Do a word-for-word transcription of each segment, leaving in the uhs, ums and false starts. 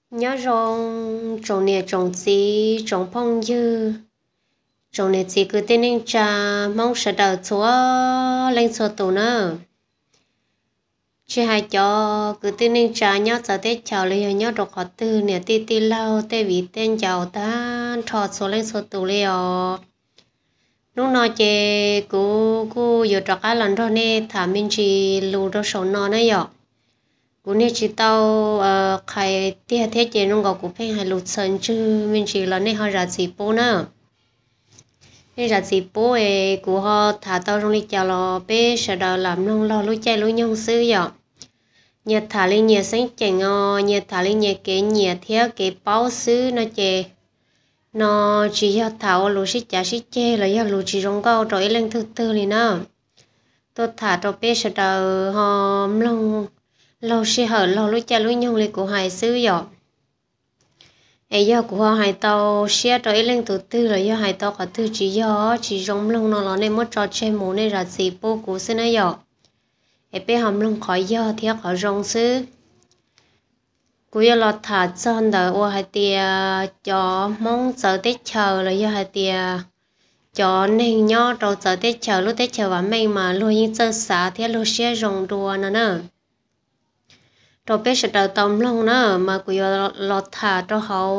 nhớ rong trồng nè trồng gì trồng phong dư trồng nè gì cứ tên nên cha mong sẽ đào chúa lên số tù nữa chỉ hai cho cứ tên nên cha nhớ giờ tết chào lấy nhớ đọc họ tư nè tê tê lao tê vị tên chào ta thọ số lên số tù lấy lúc nào chị cô cô giờ trọ cá lần đó nè thả mình chỉ lù đó sầu nọ nữa vậy cú nè chỉ tao khai tia thế chế nông gạo cú phải hay lụt sân chứ mình chỉ là nè họ ra gì bố nữa nè ra gì bố ấy cú họ thả tao trong đi chào lo bé sợ đào làm nông lo lúa chay lúa nhông sư vậy nhiệt thả lên nhiệt sáng chèn ngò nhiệt thả lên nhiệt cái nhiệt theo cái bao sư nó chè nó chỉ cho thảo lúa xí chả xí chè là do lúa chỉ trong gạo rồi lên thứ tư này nữa tôi thả cho bé sợ đào họ nông lâu sẽ hở lâu lúc cha lúc nhung lên của hải sư vậy ấy do của họ hải tàu xe trở lên từ từ là do hải tàu cả từ chỉ do chỉ giống lông nó nên mất trò chơi mù nên là gì bố của sư này vậy ấy bé hầm lông khỏi do theo khỏi rong sư của do lọt thả chân đời ô hải tia cho mong giờ tết chờ là do hải tia cho nên nhớ đầu giờ tết chờ lúc tết chờ và mình mà luôn như chân xả theo lúc xe rong đùa nữa nữa rồi bé sẽ đào tôm lông nữa mà cứ lọt thả cho họ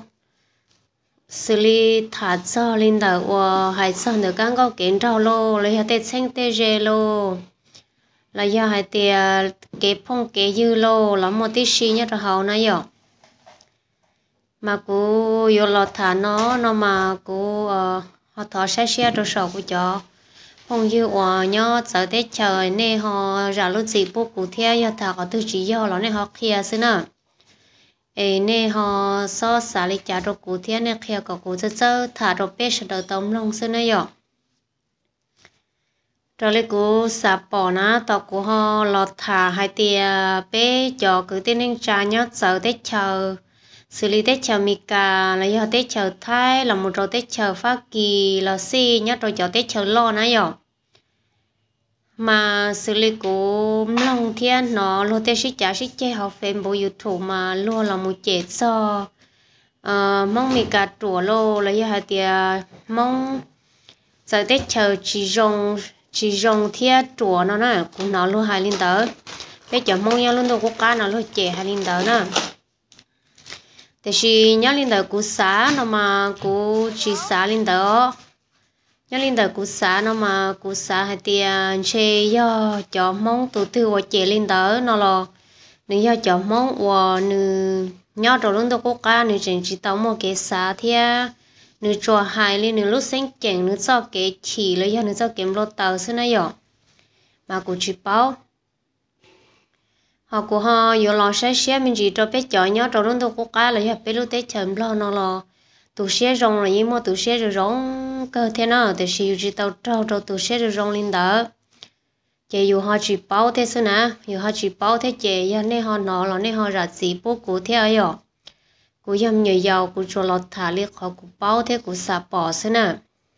xử lý thả cho lên đầu và hay xong được các góc kiến rau lô lấy hạt tết xanh tê rê lô là do hai tia cái phong cái dư lô là một tí xí nhất cho họ này vậy mà cứ vô lọt thả nó nó mà cứ họ thọ xe xe cho sầu của chó phong dư hòa nhớ sợ tết trời nè họ ra lúc gì bố cụ theo giờ thà có tư chỉ do nó nè họ kia xí nữa ấy nè họ so xả lịch trả đồ cụ theo nè kia có cụ chơi chơi thả đồ bé sẽ đầu tóm lông xí nữa vậy rồi lấy cụ xả bỏ ná tàu của họ lọt thả hai tia bé cho cứ tên nên trả nhớ sợ tết trời xử lý tết chờ mika là do tết chờ thái là một rồi tết chờ phát kỳ là si nhất rồi cho tết chờ lo nữa rồi mà xử lý của lòng thiên nó lo tết sĩ trả sĩ chơi học phim bộ youtube mà lo là một chế so mong mika trùa lo là do hai tia mong giờ tết chờ chỉ rong chỉ rong thiên trùa nó nè cũng nó lo hai linh tớ bây giờ mong nhau luôn đâu có cá nó lo chế hai linh tớ nèแต่ชีย้อนลินเดอร์กุศลนมากุชีสาลินเดอร์ย้อนลินเดอร์กุศลนมากุศลให้เตียนเชยย่อจอมองตัวตัวว่าเจลินเดอร์นอลอนึกย่อจอมองว่านึย่อตัวลุนตัวกุกานึกเจนจีตอมอเกษาเทียนึกจัวหายเลยนึกลุเซ็งเก่งนึกชอบเกขี่เลยย่อนึกชอบเกมรถเตาซึ่งนั่นย่อมากุชีเป้าhọ của họอยู่รอใช้เสียมันจีตัวเป็ดจ่อยเนาะตัวรุ่นตัวกุ๊กก้าเลยเป็ดลูกเต้เฉิมรอนอรอตัวเสียรองเลยยี่มัวตัวเสียจะร้องก็เท่านั้นแต่สิอยู่จีตัวเจ้าตัวตัวเสียจะร้องลินเดอเจอยู่họ chỉ bảo thế xưa nèอยู่họ chỉ bảo thếเจยันในhọนอเราในhọรัดสีปุ๊กกูเท่าไอ้หรอกูยำใหญ่ๆกูจะรอถ่ายเรียกเขากูเป้าเท่กูสาปอซะน่ะ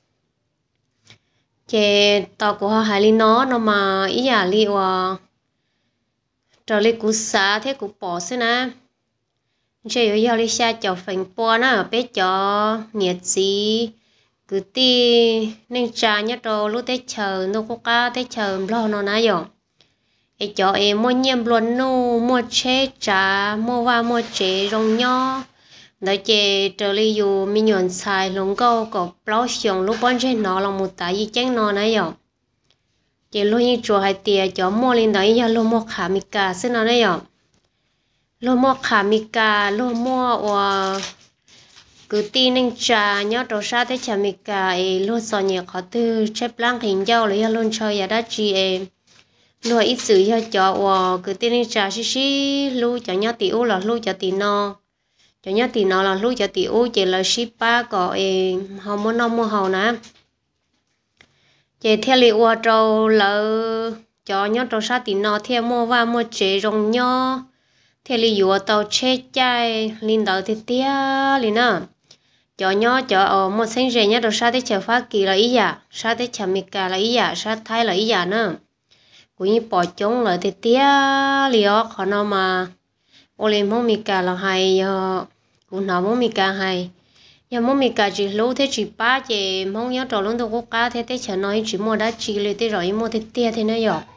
เจต่อกูhọหายลินน้อเนาะมาอีหยาลีว่าrồi lấy củ sả thế củ bỏ xí nè chơi ở giờ lấy xa cho phần bò nó bé cho nhiệt gì cứ ti nên trà nhất rồi lúc tết chờ nó có cá tết chờ lo nó nãy giờ ấy cho em mua nhiễm luôn nu mua chế trà mua va mua chế rong nho đợi chế rồi lấy dù mình nhuận xài lồng câu có bao xiong lúc bọn trên nó là một tại gì chén nó nãy giờ chỉ lo như chùa hai tia cho mua lên đấy giờ lo mua khả mi cà xin nó đấy ạ lo mua khả mi cà lo mua và cứ tin nên trà nhớ đồ sa thế trà mi cà ấy lo sò nhẹ khó tư chép lang hình dâu lấy giờ luôn chơi giờ đã chi em lo ít sự giờ cho và cứ tin nên trà xí xí lu cho nhớ tiểu là lu cho tì no cho nhớ tì no là lu cho tiểu chỉ là ship ba có em họ muốn nó mua hầu nè chế theo liệu qua trâu lỡ cho nhớ trâu sa thì nó theo mua và mua chế rong nhó theo liệu tàu chế chai linh đầu thì tia linh nè cho nhó cho ở một sinh rể nhớ trâu sa thì chờ phát kỳ là ý dạ sa thì chờ mika là ý dạ sa thái là ý dạ nữa cũng như bỏ trống lại thì tia liệu khó nào mà ô lên mong mi cả là hay cũng nào mong mi cả hay giờ mong mi cả chỉ lâu thế chỉ ba chỉ mong nhớ trò luôn đâu có cá thế thế chờ nói chỉ mua đã chỉ lấy thế rồi mua thế tia thế này rồi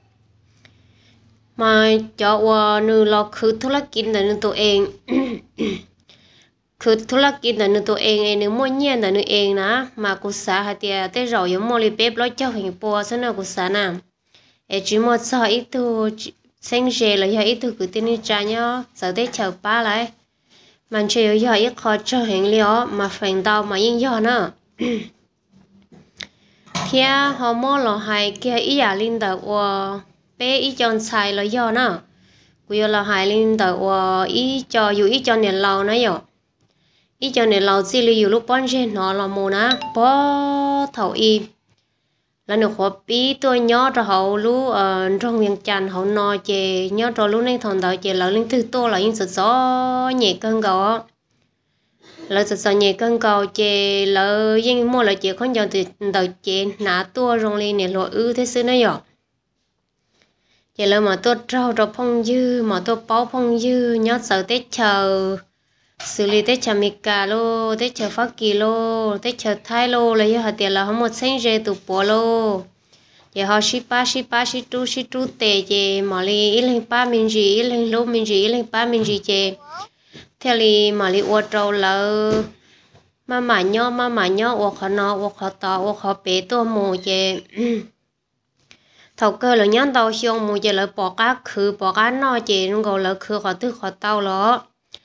mà cho qua nữ lo khứ thu lắc kín là nữ tụi em khứ thu lắc kín là nữ tụi em nữ mua nhiên là nữ em nè mà cô xã hạt tia thế rồi giống mua lấy bếp lo cho hình bò thế nào cô xã nào em chỉ mua sao ít thôi sinh rể là giờ ít thôi cứ tin đi trả nhá giờ thế chờ ba lại mình chỉ giờ ít khó cho hình liệu mà phèn tàu mà yên giờ nữa khi họ mua là hai kia ý à linh đầu và bé ý chọn xài là giờ nữa bây là hai linh đầu và ý cho dù ý cho nền lầu nữa rồi ý cho nền lầu chỉ là dù lúc bán trên nó là mù nè bó thầu im là được họ bí tôi nhớ cho họ lú ở trong miền tràn họ nói chè nhớ cho lú nên thằng đó chè là linh thứ to là những sự gió nhẹ cơn gò là sự gió nhẹ cơn gò chè là những mua là chè không giờ thì đầu chè nã tua rong lên này loại ư thế xưa nó rồi chè là mà tôi trâu trâu phong dư mà tôi bao phong dư nhớ sợ tết chờ xử lý tết chờ mì cà lô tết chờ phát kỳ lô tết chờ thái lô là giờ tiền là không một sinh rê tụ bò lô giờ họ ship ba ship ba ship tu ship tu tệ chè mà li ít lên ba mình gì ít lên lô mình gì ít lên ba mình gì chè theo li mà li ô trâu là mà mà nhớ mà mà nhớ ô khó nó ô khó to ô khó bé to mù chè thầu cơ là nhớ tàu xiông mù chè là bỏ cá khử bỏ cá no chè nó gọi là khử khó tư khó tàu đó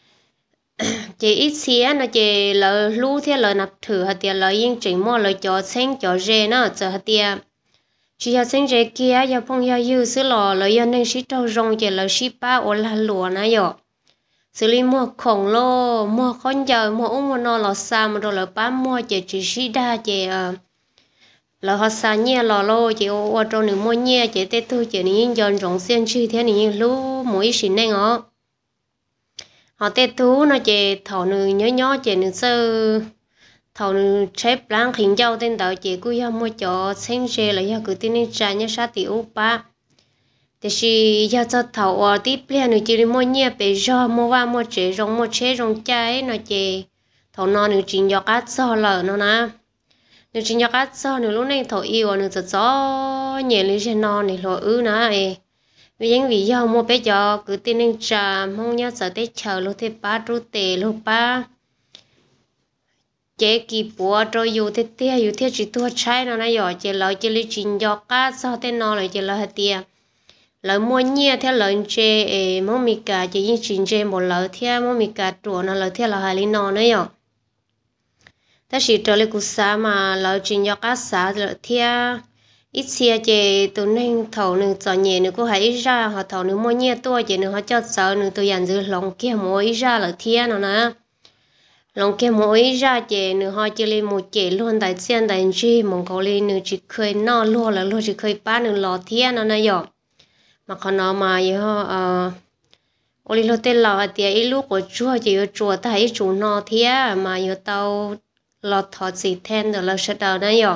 chị ít xía nó chị lỡ lú thế lỡ nạp thử hạt tiền lỡ yên chỉnh mua lỡ cho xanh cho rê nó chờ hạt tiền chị hạt xanh rê kia giờ phong giờ dư xứ lò lỡ giờ nên xí trâu rong chị lỡ xí ba ô là lúa nó giờ xử lý mua khổng lồ mua con giờ mua uống mua no lò xa mà rồi lỡ bán mua chị chỉ xí đa chị lỡ họ xa nhẹ lò lô chị ô ô trâu nữa mua nhẹ chị tết thu chị nên dọn rong xiên chi thế nên lú mỗi xí nên ó họ tết thú nó chè thầu nữ nhớ nhớ chè nữ sơ thầu nữ xếp lang khinh châu tên tàu chè cứ ya mua cho sinh chè là ya cứ tin đi trả nhớ sát tiểu ba thì khi ya cho thầu ở tiếp liền nữ chỉ mua nhẹ về do mua va mua chè rong mua chè rong trái nó chè thầu nó nữ chỉ nhớ cát so lờ nó nè nữ chỉ nhớ cát so nữ lúc này thầu yêu nữ giật gió nhẹ lên trên nó này lo ư nè vì những vì do mua bé cho cứ tin nên trà mong nhớ sợ tết chờ lúc thế ba trú tề lúc ba chế kỳ bùa rồi dù thế tia dù thế chỉ thua trái nó này rồi chế lợi chế lấy chín do cá sao thế nó lại chế lợi hạt tia lợi mua nhia theo lợi chế mong mì cả chế những chín chế một lợi theo mong mì cả trộn nó lợi theo là hai lý nó này rồi ta chỉ trở lại cuộc xã mà lợi chín do cá xã lợi theo ít xe chè tụi nên thầu nữ cho nhẹ nữ cô hãy ra họ thầu nữ mua nhẹ tôi chè nữ họ cho sợ nữ tôi dàn giữ lòng kia mỗi ra là thiên nó nè lòng kia mỗi ra chè nữ họ chỉ lên một chè luôn tại sen tại chi mong cầu lên nữ chỉ khơi no luôn là luôn chỉ khơi ba nữ lò thiên nó nè dọ mà còn nó mà vậy họ ờ ôi lo tên lò thì ít lúc của chùa chỉ ở chùa thấy chủ no thiên mà giờ tao lọt thọt gì then rồi là sẽ đầu nè dọ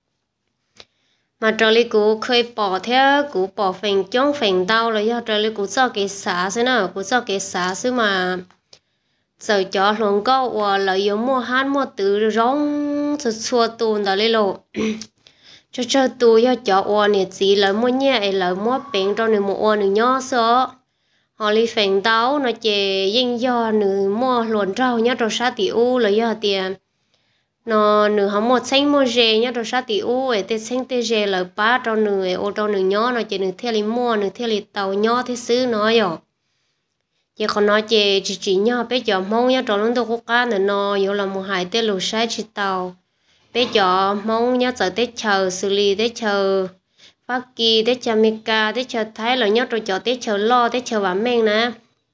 mà trở lại cụ khơi bỏ theo cụ bỏ phèn chống phèn đau rồi do trở lại cụ cho cái xả xí nào cụ cho cái xả xí mà giờ cho luôn câu và lợi dụng mua hát mua từ rong cho xua tuôn đó lấy lộ cho cho tôi cho cho ô này chỉ là mua nhẹ là mua bén cho người mua ô người nhỏ sợ họ đi phèn đau nó chè danh do người mua luôn rau nhá rồi sát tỷ u là do tiền nó nửa họ một xanh mua dê nhá rồi sát tỷ u ấy tết xanh tết dê là ba cho nửa ô cho nửa nhỏ nó chỉ nửa theo li mua nửa theo li tàu nhỏ thế xứ nó rồi chỉ còn nó chỉ chỉ chỉ nhỏ bé giờ mong nhá cho nó đâu có cá nữa nó vô là một hai tết lúa sai chỉ tàu bé giờ mong nhá giờ tết chờ xử lý tết chờ phát kỳ tết chờ mì ca tết chờ thái là nhá rồi cho tết chờ lo tết chờ vả men nè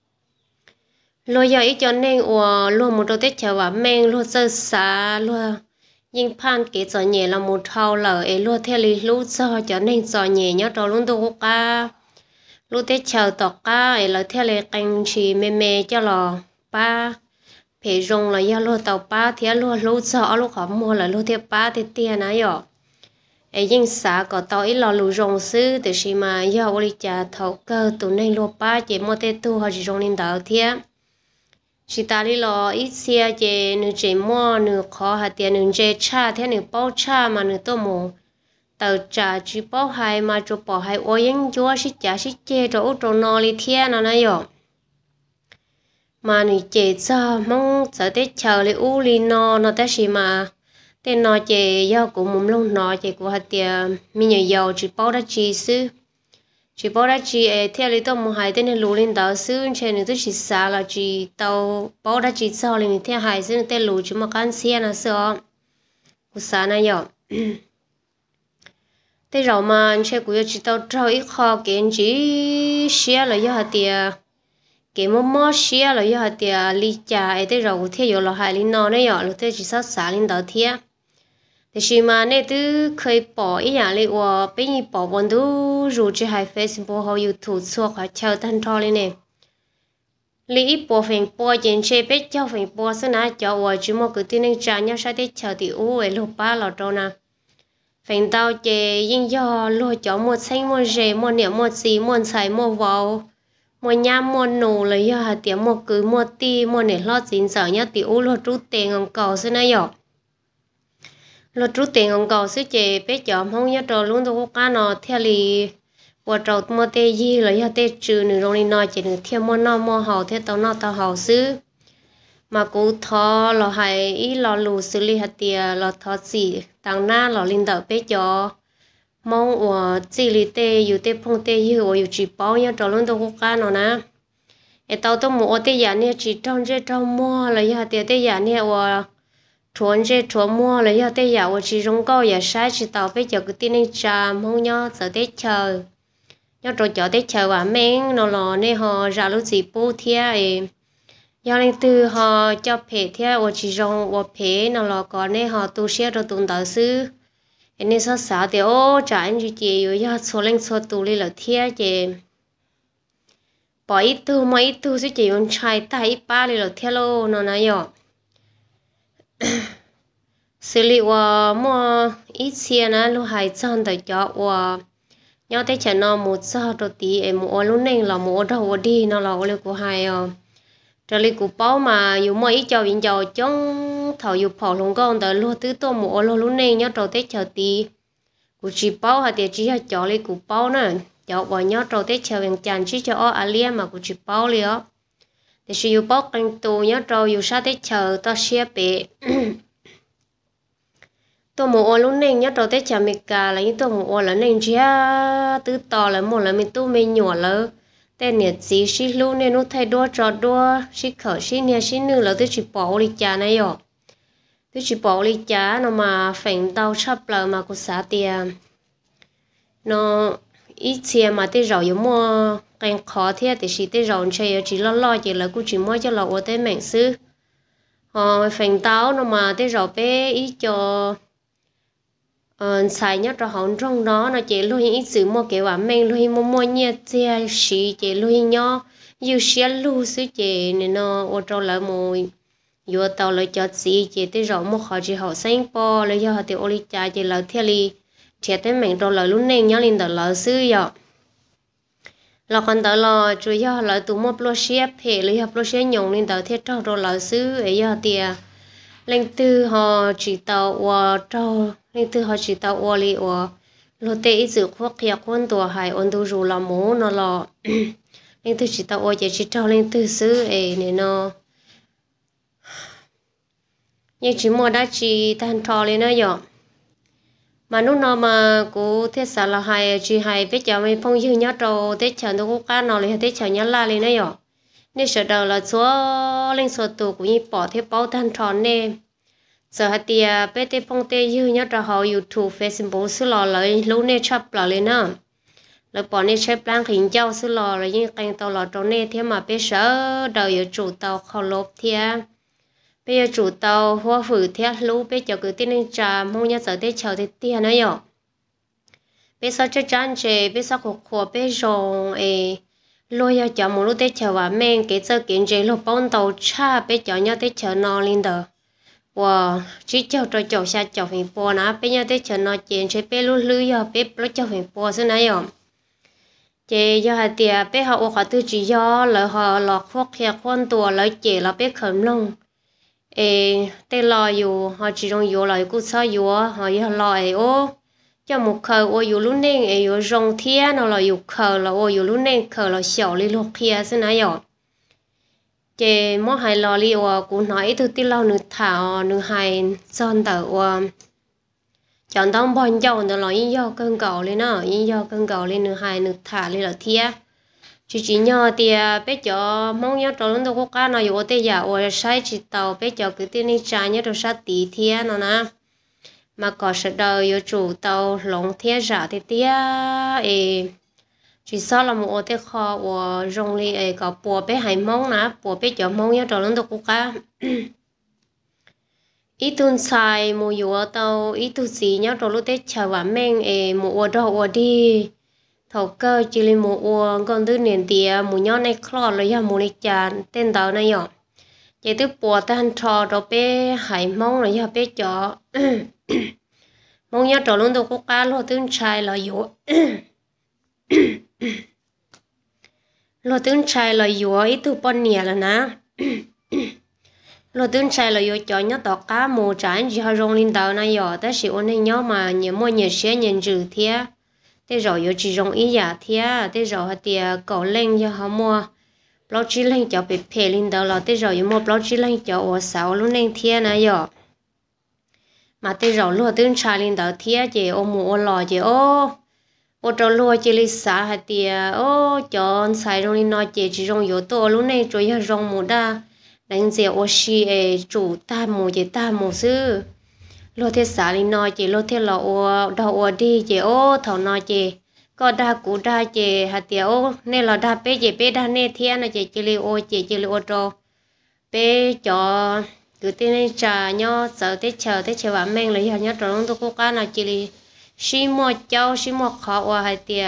lo giờ ít cho nên ủa luôn một đôi tết chờ và men luôn sơ xa luôn nhưng phan kể cho nhẹ là một thao lở ấy luôn theo lý lú cho cho nên cho nhẹ nhớ cho luôn đâu ca lúc tết chờ tọt ca ấy là theo lý canh chỉ mê mê cho lò ba phải dùng là do luôn tàu ba thì luôn lú cho lúc họ mua là luôn theo ba thì tiền này rồi ấy nhưng xã có tao ít lo lù rong sư từ khi mà giờ ô li cha thầu cơ tụi này lo ba chỉ mua tê tu họ chỉ rong lên đầu thiệt chỉ ta đi lo ít xe chỉ nửa chỉ mua nửa khó hạt tiền nửa chỉ cha thế nửa bao cha mà nửa tô mù tàu trả chỉ bao hai mà cho bỏ hai ô yên chúa xí trả xí chê cho ô trâu nò li thiệt nó này rồi mà nửa chỉ cho mong sợ tết chờ li u li nò nó tết gì mà tên nó chỉ do cũng mồm lông nó chỉ của hạt tiền mình nhớ giàu chỉ bao đã chi sư chỉ bao đã chi ấy theo lý tôi một hai tên là lù lên đó sư trên này tôi chỉ xả là chỉ tàu bao đã chi sau lên theo hai sư tên lù chỉ một căn xe là sao của xả này rồi thế rồi mà anh sẽ của chỉ tàu trâu ít kho kiện chỉ xe là do hạt tiền cái món món xe là do hạt tiền ly trà ấy thế rồi theo giờ là hai linh nó này rồi lúc thế chỉ sát xả lên đó theo thì khi mà này tôi khơi bỏ ý nhà này và bây giờ bỏ bọn tôi rồi chỉ hay Facebook hoặc YouTube xóa khỏi chờ thanh trò lên nè lý bỏ phèn bỏ trên xe biết cho phèn bỏ sẽ nãy cho và chỉ một cái tin nhắn trả nhau sẽ để chờ thì u ấy lúc ba là đâu nè phèn tao chỉ nhưng do lo cho một xanh một rẻ một niệm một xì một xài một vào một nhám một nổ lấy do hạt tiếng một cứ một ti một nè lo chín giờ nhá thì u lo trút tiền ông cầu sẽ nãy giờ lo trút tiền ông cầu sẽ chế bé chọn không nhớ trò luôn tôi có nó theo lì và trâu mua tê gì là do tê trừ nửa rồi nói chỉ nửa theo mua nó mua hậu theo tao nó tao hậu xứ mà cú thọ là hay ý lo lù xử lý hạt tiền là thọ gì tăng na là linh đạo bé cho mong và chỉ lý tê yêu tê phong tê yêu và yêu chỉ bao nhớ trò luôn tôi có nó nè để tao tôi mua tê giả nè chỉ trong cái trong mua là do hạt tiền tê giả nè và chuồn chơi chuồn mua lấy cho tây giả và chỉ trong câu giả sai chỉ tàu bây giờ cái tin anh chàm không nhớ sợ tết chờ nhớ rồi cho tết chờ và men nó lò nên họ ra lúc gì bố thia ấy do nên từ họ cho phê thia và chỉ trong và phê nó lò còn nên họ tu sửa rồi tuần đầu sư nên sao sao thì ô trả anh chị chị rồi do số lên số tu lên là thia chị bỏ ít tu mà ít tu sẽ chỉ on trai tay ít ba lên là thia lô nó nói rồi xử lý và mua ít xe na lúc hai trăm tới cho và nhau tới chợ nó một giờ đầu tí em mua lúc này là mua đầu đi nó là lấy của hai à trở lại của bao mà dù mua ít cho viên giàu chống thầu dù phò lông con tới lúc thứ tôi mua lúc này nhau đầu tới chợ tí của chỉ bao hạt tiền chỉ là cho lấy của bao nữa cho và nhau đầu tới chợ viên chăn chỉ cho ở alia mà của chỉ bao liền thì sử dụng bao canh tù nhau đầu dù sao tới chợ ta xe bể tôi mua lúc này nhớ đầu tết chả mình cả là những tôi mua là nên chia tứ to là một là mình tu mình nhỏ là tên nhiệt gì xí luôn nên nó thay đua trò đua xí khởi xí nhà xí nữ là tôi chỉ bỏ đi chả này rồi tôi chỉ bỏ đi chả nó mà phèn tàu sắp là mà có xả tiền nó ít tiền mà tôi rồi dùng mua càng khó thế thì chỉ tôi rồi chơi chỉ lo lo chỉ là cũng chỉ mua cho là ở tới mảng xứ họ phèn tàu nó mà tôi rồi bé ít cho ờ xài nhất là họ trong đó nó chỉ lui ít sự mua cái quả men lui mua mua nhẹ xe xì chỉ lui nhỏ yêu xe lu xứ chỉ nên nó ô tô lại mùi vô tàu lại cho xì chỉ tới rồi mua họ chỉ họ xanh po lại cho họ tiêu oli trà chỉ là theo li chỉ tới mình rồi lại lúc này nhớ lên tàu lại xứ vậy là còn tàu là chủ yếu là tụ mua plo xe phê lấy plo xe nhung lên tàu thiết trâu rồi lại xứ ấy giờ tiền lên từ họ chỉ tàu và trâu nên từ họ chỉ tao ô li ô lô tê ít dự khoác kia quân tua hải ôn tu dù là mố nó lò nên từ chỉ tao ô chỉ chỉ trao lên từ xứ ấy nên nó nhưng chỉ mua đã chỉ tan trò lên nó rồi mà lúc nào mà cố thiết sản là hai chỉ hai biết cho mình phong dư nhát trâu tết chờ tôi có cá nó lên tết chờ nhát la lên nó rồi nên sợ đầu là số lên số tù cũng như bỏ thiết bao tan trò nè giờ hạt tiền bé tê phong tê dư nhớ ra họ YouTube Facebook xứ lò lại lúc này chắp lại lên nữa lại bỏ này chép lang hình châu xứ lò lại như canh tàu lò trâu nè thế mà bé sợ đầu giờ chủ tàu khâu lốp thế bây giờ chủ tàu hoa phử thế lú bé chờ cứ tin anh trà mong nhớ giờ tết chờ tết tiền nữa nhở bé sao chơi chán chê bé sao khổ khổ bé rong ê lôi ra chờ một lúc tết chờ và men cái giờ kiến chế lô bông tàu cha bé chờ nhớ tết chờ no lên đó 哇，只叫着脚下脚很波呢，别人在城那见去别路旅游，别不脚很波是那样。chị do hạt tiề bé họ họ tư chỉ do lợi họ lọt khoác khe khoan tua lợi chị là bé khẩm lông ê tê lo dù họ chỉ trong dù lợi cú sao dù họ yêu lợi ô cho một khờ ô dù lúc nên ê dù rong thia nó là dù khờ là ô dù lúc nên khờ là xẻo li lục kia xin nói rồi chị mỗi hai lò li ô cũng nói từ tí lâu nữa thảo nữa hai son tờ ô chọn tông bọn dầu nó là yên dầu cơn cầu lên nó yên dầu cơn cầu lên nữa hai nữa thả lên là thia chỉ chỉ nhờ thì bé cho mong nhớ trò luôn đâu có cá nào vô tới giờ rồi sai chỉ tàu bé cho cứ tin đi trả nhớ đồ sát tí thia nó nè mà có sự đời vô chủ tàu lồng thia giả thì thia ê chỉ sau là một ô tới kho và rong li ê có bùa bé hay mong nè bùa bé cho mong nhớ trò luôn đâu có cá ít tuần sai mua vô tàu ít tu gì nhớ trò lúc tết chờ và men ê một ô đâu ô đi thầu cơ chỉ là một ô con thứ niên tiề một nhon này kho rồi ya một này chán tên tàu này nhở chỉ thứ bùa tan trò rồi bé hải mong rồi ya bé chó mong nhớ trò luôn đâu có cá lo tương trai là dụ lo tương trai là dụ ít tu bon nhẹ là ná lo tương trai là dụ cho nhớ tọt cá mù trái chỉ hai rong linh tàu này nhở ta chỉ ôn này nhớ mà nhớ mua nhớ xe nhớ trừ thiệt thế rồi yo chỉ dùng ý giả thia thế rồi thì cậu lên cho họ mua bao chỉ lên cho bị phê lên đó là thế rồi yo mua bao chỉ lên cho ở sáu luôn lên thia này yo mà thế rồi luôn tương trà lên đó thia chị ô mua ô lò chị ô ô trâu lúa chị lấy xả hạt tiề ô chọn xài trong lên nói chị chỉ dùng yo to luôn lên rồi yo dùng mua đa đánh giờ ô xì chủ ta mua chị ta mua sư lô thế xả lên nói chị lô thế lò ô đầu ô đi chị ô thầu nói chị có đa cú đa chị hạt tiệt ô nên là đa bé chị bé đa nè thiên là chị chị li ô chị chị li ô trâu bé cho cứ tên này trà nhau sợ tết chờ tết chờ bạn mình lấy hạt nhau trâu tôi có cá nào chị li xí mua châu xí mua khó ô hạt tiệt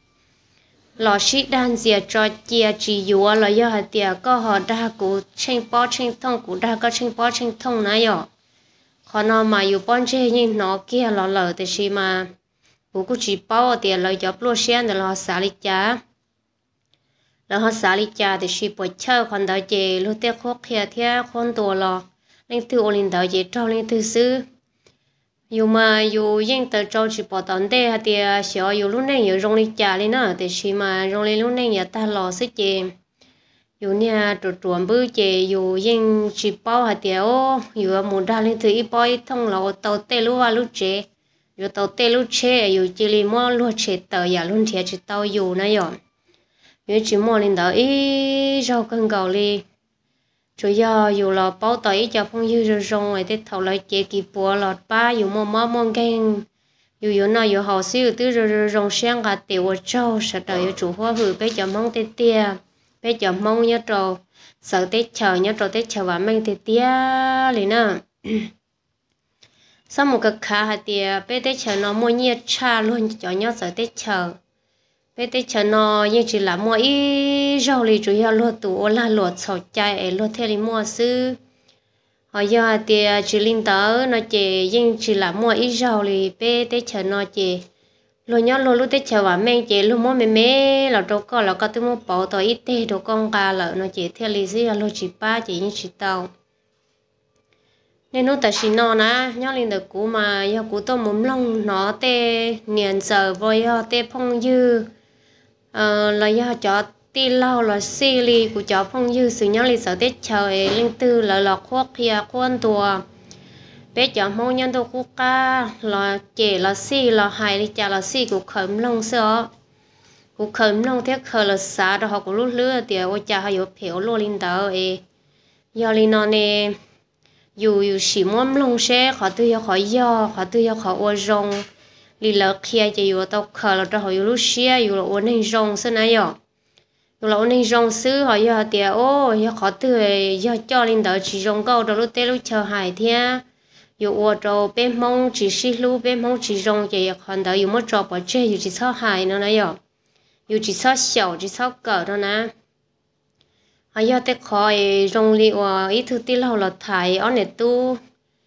lò xí đan dìa cho chia chỉ dùa là do hạt tiệt có họ đa cú chênh bó chênh thông cú đa có chênh bó chênh thông này rồi còn nó màอยู่ป้อนเช่ยิ่งnó kia lò lờ thì xí mà bố cũng chỉ bao tiền lời cho plô sen để lo xả lịch cha là họ xả lịch cha thì xí bồi chơi còn đợi chị lúc tết khóc kia theo con tổ lò nên từ ô linh đợi chị trao lên từ xứ dù mà dùยิ่งtừ trao chỉ bỏ tận đây thì sợ dù lúc này dù rong lịch cha lên nữa thì xí mà rong lịch lúc này nhà ta lò sức chị dù nha trụ truồng bự chị dùยิ่งchỉ bao hạt tiêu dù muốn đa lên từ ít bao ít thông là tàu tê lúa và lúa chế dù tàu tê lúa chế dù chỉ li mua lúa chế tàu giả luôn thì chỉ tàu dù này rồi dù chỉ mua lên đó ít rau cân gạo li chủ yếu dù là bao tàu ít cho phong dư rồi rong rồi tết thầu lại chế kịp bùa lọt ba dù mua mua mua geng dù dù nào dù họ xíu từ rồi rong sang cả tiểu trâu sẽ đợi chủ hoa hử bé cho mong tết tia bé cho mong nhớ trâu sợ tết chờ nhớ trâu tết chờ và mang tết tia liền nè sau một cái khá hạt tiề bé tết chờ nó mua nhiệt cha luôn cho nhớ sợ tết chờ bé tết chờ nó như chỉ là mua ít rau li chủ yếu luôn tủ là luộc sầu chai ấy luôn theo đi mua sư họ giờ hạt tiề chỉ linh tớ nó chỉ nhưng chỉ là mua ít rau li bé tết chờ nó chỉ luôn nhớ luôn lúc tết chờ và mang chỉ luôn mua mẹ mẹ là đâu có là có tôi mua bảo tôi ít tê đồ con gà lợn nó chỉ theo lý gì là luôn chỉ ba chỉ như chỉ tàu nên nó tại xin nó nè nhớ lên được cũ mà do cũ tôi muốn lông nó tê niên giờ với tê phong dư ờ, là do cho ti lau là xì li của cho phong dư sự nhớ lên sợ tết chờ linh tư là lọt khoác kia quan tua bé cho mong nhân tôi quốc ca là chè là xì là hài đi chả là xì của khẩm lông sợ của khẩm lông thế khờ là xả đó họ của lúc lứa thì ôi cha hay có phiếu lô linh tàu ấy do linh nó nè dù dù chỉ muốn lông xe họ tư họ do họ tư họ ô rong li lợ kia chỉ dù tao khờ là cho họ dù lúc xe dù là ô nên rong xưa này rồi dù là ô nên rong xứ họ do thì ô họ tư do cho linh tàu chỉ rong câu đó lúc tết lúc chờ hài thế dù ô trâu bên mông chỉ xí lu bên mông chỉ rong chỉ còn đó dù mất trâu bỏ chơi dù chỉ sao hài nó này rồi dù chỉ sao xẻo chỉ sao cỡ đó nè họ giờ tết khỏi rong li ô ít thứ tí lâu là thải ở này tu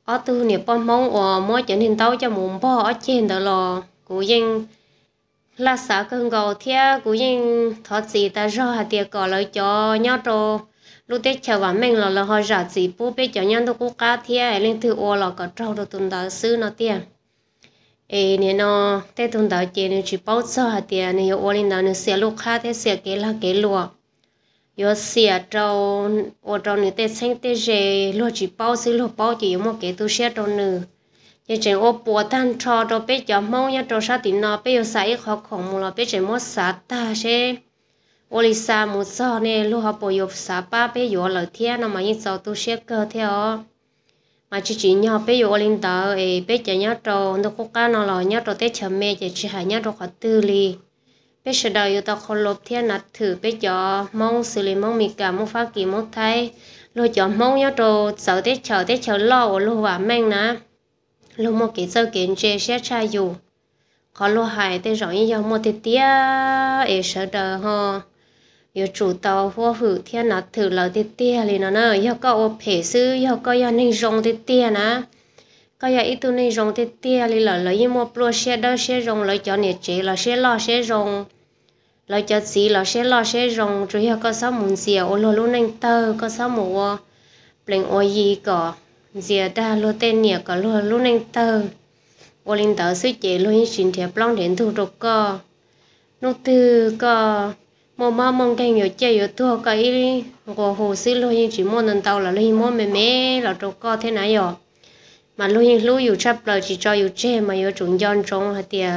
ở từ nè bom mong ở mỗi cho nên tao cho muốn bỏ ở trên đó là cú yên là xã cơn gầu thia cú yên thoát gì ta rõ hạt tiệt cỏ lại cho nhau rồi lúc tết chờ vào mình là là họ giả gì bố bé cho nhau đâu có cá thia lên từ ô là có trâu đâu tuần đó xứ nó tiền ê nè nó tết tuần đó chị nên chỉ bao giờ hạt tiệt nè ô lên đó nè xe lúc khác thế xe cái là cái lúa yo xe trâu ô trâu nè tết sinh tết về lúa chỉ bao xứ lúa bao chỉ một cái tu xe trâu nè giờ chị ô bùa tan trò trâu bé cho mong nhá trâu sao thì nó bé yo xài khó khổng một là bé chỉ muốn xả ta xe ô lì xa một giờ nè lúc họ bồi dục xả ba bé yo lời thiên nó mà như sau tu xe cơ theo mà chỉ chỉ nhau bé yo linh tờ ấy bé chỉ nhau trâu nó có cá nó là nhau trâu tết chờ mẹ chỉ chỉ hay nhau trâu khó tư li bé sẽ đợi yo tao khó lốp thiên nát thử bé cho mong xử lý mong mì cả mong phá kỳ mong thay rồi cho mong nhau trâu sợ tết chờ tết chờ lo lúc và mang ná lúc một cái giờ kiến chế sẽ trai dù khó lo hại tê rõ như nhau một tê tía ấy sợ đờ ho yêu chủ tàu vô hữu thiên nát thử lời tê tía liền nó nè yêu có ô phê sư yêu có yêu nên rong tê tía ná có yêu ít tu nên rong tê tía liền lời lời như một pro xe đó xe rong lời cho nhiệt chế là xe lo xe rong lời cho gì là xe lo xe rong rồi yêu có sao muốn gì ô lo luôn nên tơ có sao mua bình ô gì cả giờ ta lo tên nhẹ có lo luôn anh tơ ô linh tơ suy chế lo những chuyện thiệp long đến thu được co nô tư co mò mò mong canh nhiều chơi nhiều thua cái hồ hồ xí lo những chỉ món lần tàu là lo những món mềm mềm là được co thế này rồi mà lo những lú nhiều chấp lời chỉ cho nhiều chơi mà nhiều trùng giòn trống hả tiệt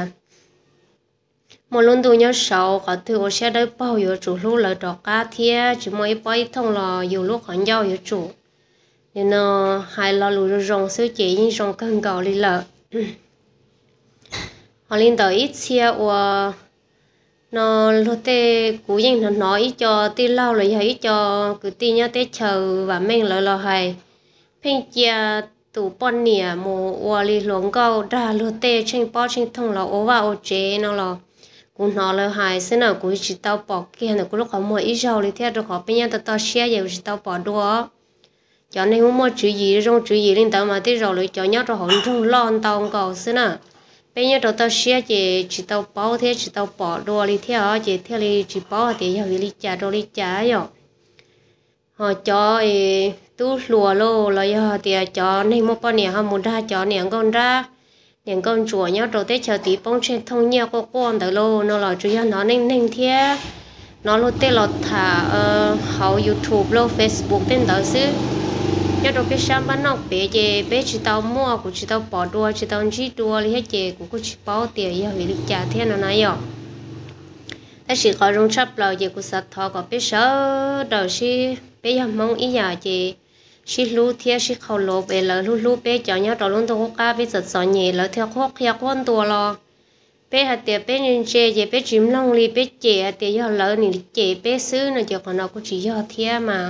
một lần tôi nhớ sau có thứ ô xe đấy bao nhiều chủ lú là đọc cá thiệt chỉ mỗi bao thông là nhiều lúc còn giao nhiều chủ nên nó hai lo lùi rong sữa chỉ như rong cân gạo đi lợ họ lên tới ít xe và nó lúc tê cú yên nó nói cho tê lao là hay cho cứ tê nhá tê chờ và mình lại là hay phèn chia tủ bón nè mù và li luồng gạo đa lúc tê trên bao trên thông là ố vào ố chế nó là cú nó là hay thế nào cú chỉ tao bỏ kia nó cú lúc họ mua ít rau đi theo rồi họ bây giờ tao tao xe giờ chỉ tao bỏ đua cho nên không mua chữ gì trong chữ gì lên tao mà thế rồi lại cho nhớ cho họ trong lon tao cầu xí nè bây giờ tao xe chỉ chỉ tao bảo thế chỉ tao bỏ đồ đi theo chỉ theo đi chỉ bảo thì giờ đi trả đồ đi trả rồi họ cho tú lùa lô là giờ thì cho nên một bao nhiêu họ muốn ra cho những con ra những con chuột nhớ đồ tết chờ tí bông trên thông nhiều có con tới lô nó là chủ yếu nó nên nên thế nó lô tết lọt thả họ YouTube lô Facebook tên đó xứ nhớ đâu cái sáng bán nóc bé chị bé chỉ tao mua cũng chỉ tao bỏ đua chỉ tao chỉ đua đi hết chị cũng có chỉ bao tiền giờ vì đi trả thế nào nãy giờ ta chỉ có rong chấp lời chị cũng sát thọ có bé sợ đầu xí bé giờ mong ý nhà chị xí lú thiê xí khâu lô bé lỡ lú lú bé cho nhớ đầu luôn tôi cá bé giật giò nhẹ lỡ theo khoác theo con tua lo bé hạt tiền bé nhìn chị chị bé chìm long li bé chị hạt tiền giờ lỡ nè chị bé xứ nó chỉ còn nó cũng chỉ giờ thiê mà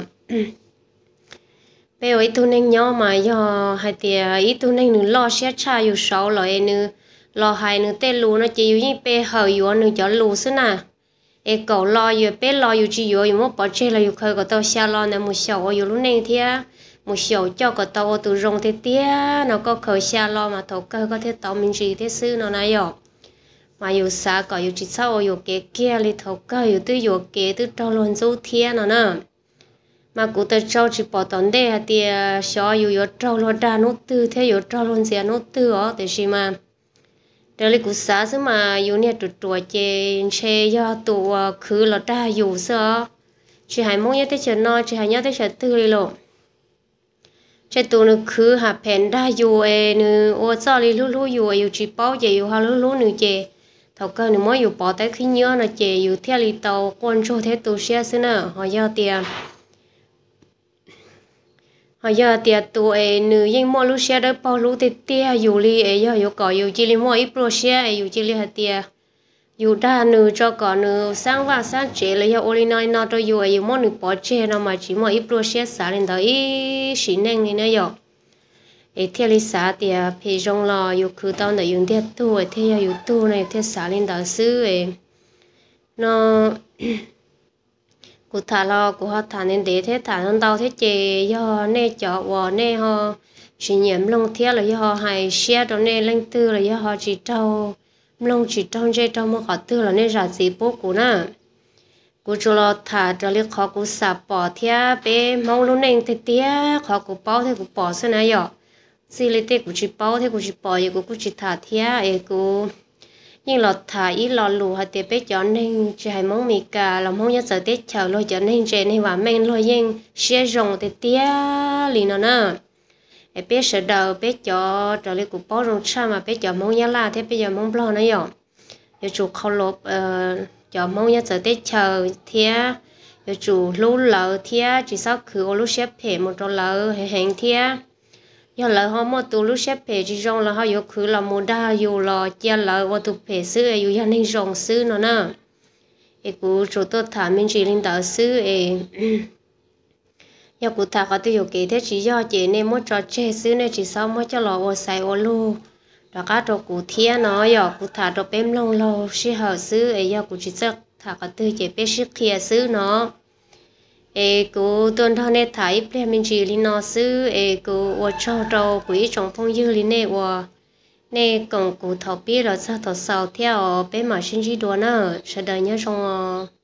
bây giờ ít tu nên nhau mà giờ hai tia ít tu nên nữ lo xét cha yêu sáu rồi nữ lo hai nữ tê lù nó chỉ yêu như bé hở yêu nữ cho lù xí nè e cậu lo yêu bé lo yêu chỉ yêu yêu một bỏ chơi là yêu khơi có tao xa lo nè một sầu yêu lúc này thia một sầu cho có tao từ rong thế tia nó có khơi xa lo mà thầu cơ có thể tao mình gì thế sư nó này rồi mà yêu xa có yêu chỉ sau yêu kế kia li thầu cơ yêu tư yêu kế tư trâu luôn dấu thia nó nè mà cụ tự trâu chỉ bỏ tốn đề thì xóa yêu yêu trâu lo đa nốt tư thế yêu trâu luôn xe nốt tư ó thì gì mà đây là cụ xã chứ mà yêu nè tụt tụt chê chê do tụ khứ lo đa yêu sao chỉ hay mong nhớ tới chuyện nó chỉ hay nhớ tới chuyện tư đi lộ chê tụ nó khứ hạ phèn đa yêu e nữ ô sao đi lú lú yêu yêu chỉ bao chê yêu hà lú lú nữ chê thầu cơ nữ mới yêu bỏ tới khi nhớ nó chê yêu theo đi tàu con cho thế tụ xe xí nè họ giao tiền họ giờ tiệt tụi nữ dân mua lúa xe đó bao lúa tiệt tiệt dù li ấy giờ dù có dù chỉ li mua ít pro xe ấy dù chỉ li hạt tiệt dù đa nữ cho có nữ sang và sang chế là giờ oli nói nó cho dù ấy dù mua nữ bỏ chế nó mà chỉ mua ít pro xe xả lên đó ít xí neng này nữa giờ ấy theo li xả tiệt phải rong lo dù cứ tao đã dùng tiệt tu ấy theo dù tu này theo xả lên đó xứ ấy nó cụ thả lo cụ họ thả nên để thế thả non đau thế chè do nè chọ vò nè họ chỉ nhiễm lông thiết là do họ hay xe đó nè lên tư là do họ chỉ trâu lông chỉ trong dây trong một họ tư là nè ra gì bố cụ nè cụ cho lo thả cho liệt khó cụ sạp bỏ thia bé mong lúc này thì tía khó cụ bao thì cụ bỏ xem này giờ xí lấy tê cụ chỉ bao thì cụ chỉ bỏ thì cụ cụ chỉ thả thia ấy cụ nhưng lọt thả ít lọt lù hay tiệp bé cho nên chỉ hay mong mì cà làm mong nhất giờ tết chờ rồi cho nên trẻ nên và men rồi nhưng xe rồng thì tía lì nó nè ấy bé sợ đầu bé cho trở lại cụ bao rồng cha mà bé cho mong nhất là thế bây giờ mong lo nó giờ giờ chủ khâu lốp cho mong nhất giờ tết chờ thia giờ chủ lú lợ thia chỉ sau khử lú xếp phê một trò lợ hay hẹn thia giờ lợ họ mua tủ lúc xếp phê chỉ rong là họ yêu khứ là mua đa yêu là chia lợ và tủ phê xứ yêu gia nên rong xứ nó nè, ấy cú chỗ tôi thả mình chỉ linh đạo xứ ấy, giờ cú thả họ tôi yêu kỹ thế chỉ do chị nên mua trò chơi xứ nên chỉ sau mua cho lọ ô xài ô lu, đó cả chỗ cú thia nó giờ cú thả đồ bém lông lô xí hở xứ ấy giờ cú chỉ sợ thả họ tôi chỉ biết xí kia xứ nó. Ê cô tuần thọ này thấy bây mình chỉ linh nó sư ê cô ở cho đâu quý trong phong dư linh này và này còn cô thọ biết là sao thọ sau theo bé mà sinh chỉ đùa nữa sẽ đợi nhớ trong